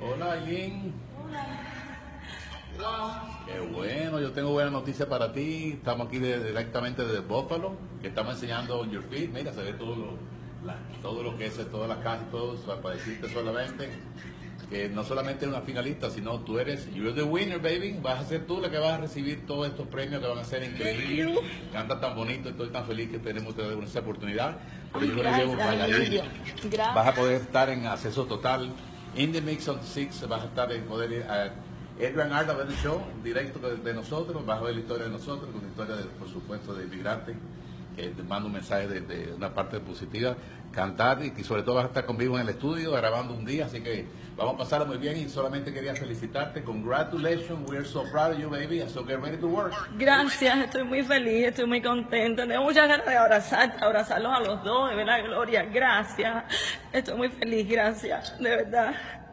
Hola, Aileen. Qué bueno, yo tengo buena noticia para ti. Estamos aquí directamente desde Buffalo, que estamos enseñando on your feet. Mira, se ve todo lo que es, todas las casas y todo, para decirte solamente que no solamente eres una finalista, sino you're the winner, baby. Vas a ser tú la que vas a recibir todos estos premios que van a ser increíbles. Canta tan bonito, estoy tan feliz que tenemos esa oportunidad. Pero yo le llevo bailarín. Vas a poder estar en acceso total. In the Mix on the Six, vas a estar en poder ir a Adrian Art, a ver el show directo de nosotros, vas a ver la historia de nosotros, una historia, por supuesto, de inmigrantes, que te manda un mensaje de una parte positiva, cantar y sobre todo vas a estar conmigo en el estudio grabando un día, así que vamos a pasarlo muy bien y solamente quería felicitarte. Congratulations, we are so proud of you, baby, and so get ready to work. Gracias, estoy muy feliz, estoy muy contenta. Tengo muchas ganas de abrazarlos a los dos, de ver la gloria. Gracias, estoy muy feliz, gracias, de verdad.